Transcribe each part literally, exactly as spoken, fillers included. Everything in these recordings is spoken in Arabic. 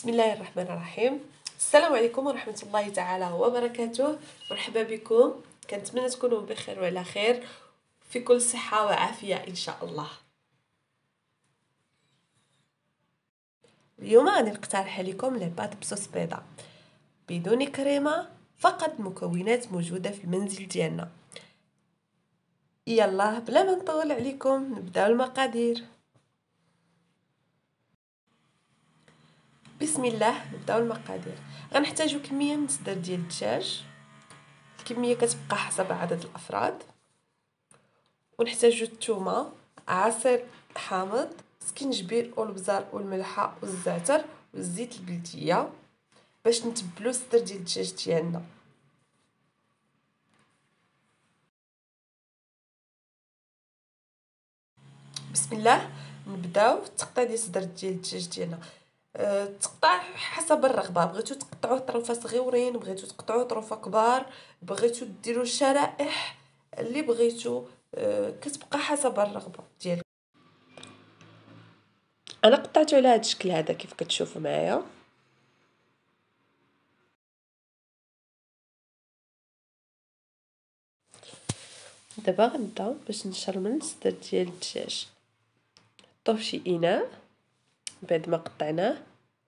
بسم الله الرحمن الرحيم. السلام عليكم ورحمة الله تعالى وبركاته. مرحبا بكم، كنتمنى تكونوا بخير وعلى خير في كل صحة وعافية إن شاء الله. اليوم غادي نقترح عليكم لعبات بصوص بيضاء بدون كريمة، فقط مكونات موجودة في المنزل ديالنا. يلا بلا ما نطول عليكم نبداو المقادير. بسم الله نبداو المقادير. غنحتاجو كميه من الصدر ديال الدجاج، الكميه كتبقى حسب عدد الافراد، ونحتاجو الثومه، عصير حامض، سكينجبير والبزار والملحه والزعتر والزيت البلديه باش نتبلو الصدر ديال الدجاج ديالنا. بسم الله نبداو التقطيع ديال الصدر ديال الدجاج ديالنا. أه تقطع حسب الرغبه، بغيتو تقطعوه طروفه صغيورين، بغيتو تقطعوه طروفه كبار، بغيتو ديروا شرائح اللي بغيتو. أه كتبقى حسب الرغبه ديالكم. انا قطعته على هذا الشكل هذا كيف كتشوفوا معايا. دابا غنبدا باش نشرمل الصدر ديال الدجاج. نحطوه فشي اناء بعد ما قطعناه،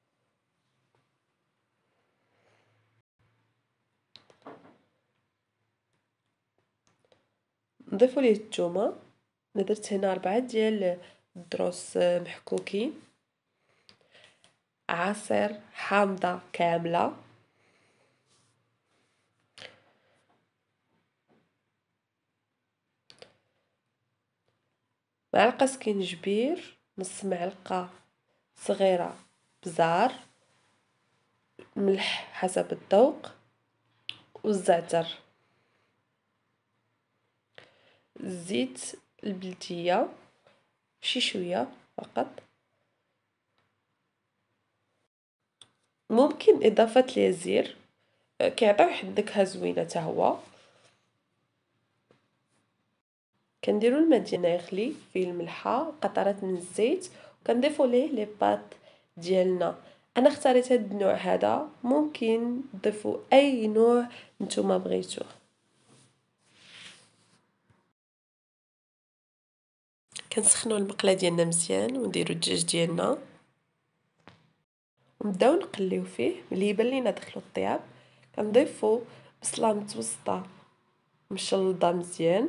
نضيفوا ليه الثومه. انا درت هنا أربعة ديال الدروس محكوكين، عصير حامضه كامله، معلقه سكينجبير، نص معلقه صغيره بزار، ملح حسب الذوق، والزعتر، الزيت البلديه شي شويه فقط. ممكن اضافه اليازير كيعطي واحد النكهه زوينه حتى هو. كنديروا الماء ديالنا يغلي فيه الملحه، قطرات من الزيت، وكنضيفوا ليه لي باط ديالنا. انا اختاريت هذا النوع هذا، ممكن تضيفوا اي نوع نتوما بغيتوه. كنسخنوا المقله ديالنا مزيان ونديروا الدجاج ديالنا ونبداو نقليو فيه. ملي يبان لينا دخلوا الطياب كنضيفوا بصله متوسطه مشلضه مزيان،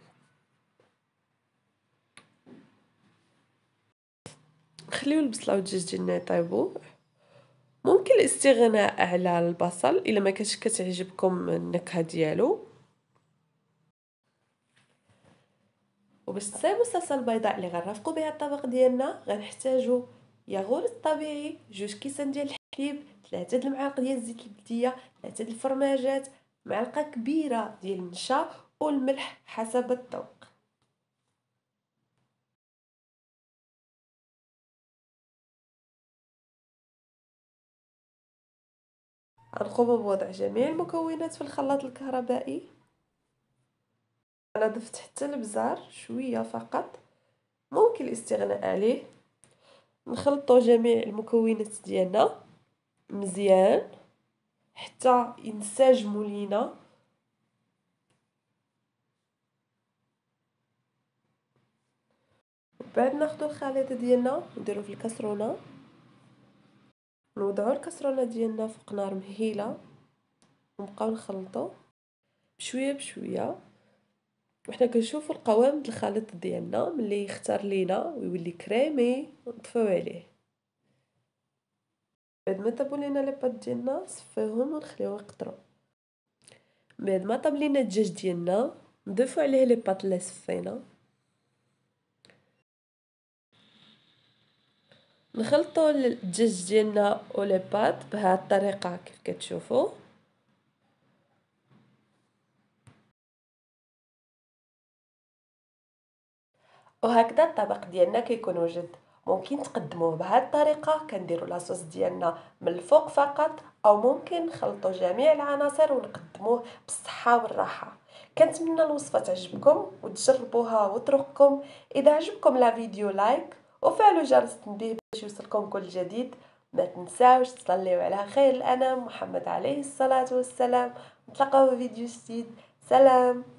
نخليو البصله والدجاج ديالنا يطيبوا. ممكن الاستغناء على البصل الا ما كانتش كتعجبكم النكهه ديالو. وباش تصايبوا الصلصه البيضاء اللي غنرافقوا بها الطبق ديالنا غنحتاجوا ياغورت طبيعي، جوج كيسان ديال الحليب، ثلاثه د المعالق ديال الزيت البلديه، ثلاثه د الفرماجات، معلقه كبيره ديال النشا والملح حسب الذوق. غنقوم بوضع جميع المكونات في الخلاط الكهربائي. انا ضفت حتى البزار شويه فقط، ممكن الاستغناء عليه. نخلطوا جميع المكونات ديالنا مزيان حتى ينسجموا لينا. بعد ناخذ الخليط ديالنا نديروه في الكاسرونه، نوضعوا الكاسرونه ديالنا فوق نار مهيله ونبقاو نخلطوا بشويه بشويه. وحنا كنشوفوا القوام ديال الخليط ديالنا ملي يختار لينا ويولي كريمي نطفيو عليه. بعد ما طابوا لينا لي بات ديالنا نصفيوهم ونخليوهم يقطروا. بعد ما طاب لينا الدجاج ديالنا نضيفوا عليه لي بات اللي صفينا، نخلطوا الدجاج ديالنا ولي بات بهذه الطريقه كيف كتشوفوا. وهكذا الطبق ديالنا كيكون وجد. ممكن تقدموه بهذه الطريقه، كنديروا لاصوص ديالنا من الفوق فقط، او ممكن نخلطوا جميع العناصر ونقدموه بالصحه والراحه. كنتمنى الوصفه تعجبكم وتجربوها وترقكم. اذا عجبكم لا فيديو لايك وفعلوا جرس التنبيه باش يوصلكم كل جديد. ما تنساوش تصليوا على خير الانام محمد عليه الصلاه والسلام. نتلاقاو في فيديو جديد. سلام.